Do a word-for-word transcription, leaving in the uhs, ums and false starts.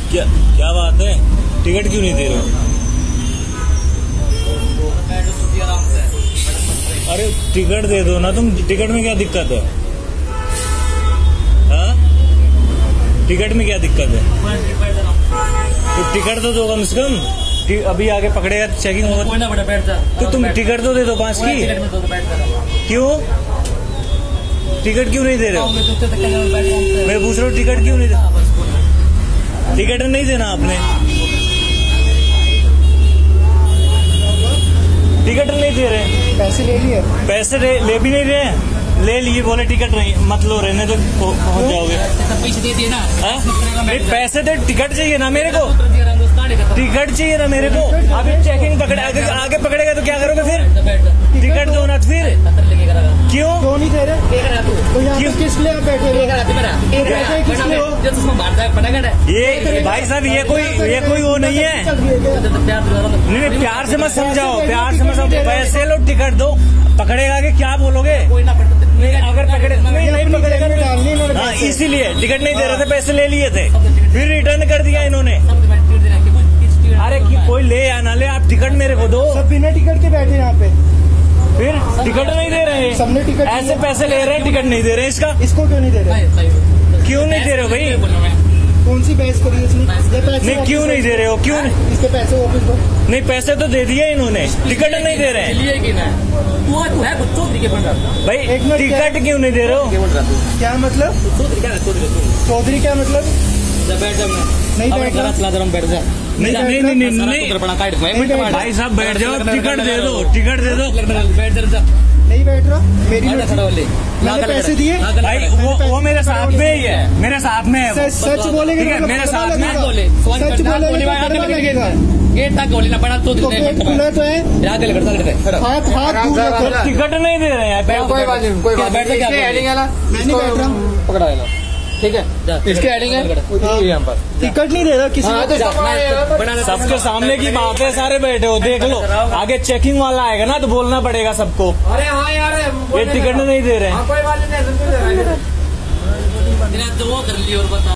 क्या क्या बात है, टिकट क्यों नहीं दे रहे हो? अरे टिकट दे दो ना तुम, टिकट में क्या दिक्कत है? हाँ, टिकट में क्या दिक्कत है? तो टिकट तो दो कम से कम, अभी आगे पकड़ेगा चेकिंग होगा तो तुम टिकट तो दे दो पास की। क्यों टिकट क्यों नहीं दे रहे हो? मैं पूछ रहा हूँ टिकट क्यों नहीं दे? टिकट नहीं देना आपने, टिकट नहीं दे रहे, पैसे ले लिए, पैसे ले, ले भी नहीं रहे, ले लिए, बोले टिकट नहीं मत लो, रहने तो पहुंच जाओगे। पैसे दे दिए ना, नहीं पैसे दे, टिकट चाहिए ना मेरे को, टिकट चाहिए ना मेरे को। अभी चेकिंग पकड़े आगे, आगे पकड़ेगा तो क्या करोगे फिर? टिकट दो ना फिर। क्यों क्यों नहीं दे रहे? तो किस लिए आप बैठे? ये भाई साहब ये कोई ये कोई वो नहीं है, नहीं नहीं प्यार से मत समझाओ, प्यार से मत समझाओ, पैसे लो टिकट दो, पकड़ेगा आगे क्या बोलोगे? नहीं अगर पकड़े नहीं नहीं पकड़ेगा, हाँ इसीलिए टिकट नहीं दे रहे थे, पैसे ले लिए थे, फिर रिटर्न कर दिया इन्होंने। अरे कोई ले या ना ले, आप टिकट मेरे को दो। सब बिना टिकट के बैठे यहाँ पे, फिर टिकट नहीं दे रहे हैं, सबने टिकट, ऐसे पैसे ले रहे हैं, टिकट नहीं दे रहे हैं। इसका इसको क्यों नहीं दे रहे? क्यों नहीं दे रहे हो भाई? कौन सी बहस करी इसने? नहीं क्यों नहीं दे रहे हो? क्यों नहीं? इसके पैसे वापस दो। नहीं पैसे तो दे दिए इन्होंने, टिकट नहीं दे रहे हैं भाई। टिकट क्यों नहीं दे रहे हो? क्या मतलब? चौधरी क्या मतलब? नहीं बैठ रहा, बैठ जा। नहीं नहीं नहीं नहीं भाई साहब बैठ जाओ, टिकट दे दो, टिकट दे दो। नहीं बैठ रहा, मेरी मैंने पैसे दिए भाई, वो वो मेरे साथ में ही है, मेरे साथ में है। सच बोलेंगे मेरे साथ में, सच बोलेगा गेट तक गोली ना पड़ा तो खुला तो है, हाथ हाथ दूर रखो। टिकट नहीं दे रहे हैं। कोई बात नहीं, कोई बात नहीं, मैं नहीं बैठ रहा, पकड़ा लो, ठीक है, इसके हेडिंग है यहाँ पर। टिकट नहीं दे रहा किसी को, सबके सामने की बात है, सारे बैठे हो देख लो, आगे चेकिंग वाला आएगा ना तो बोलना पड़ेगा सबको। अरे हाँ यार, ये टिकट नहीं दे रहे हैं। कोई बात नहीं,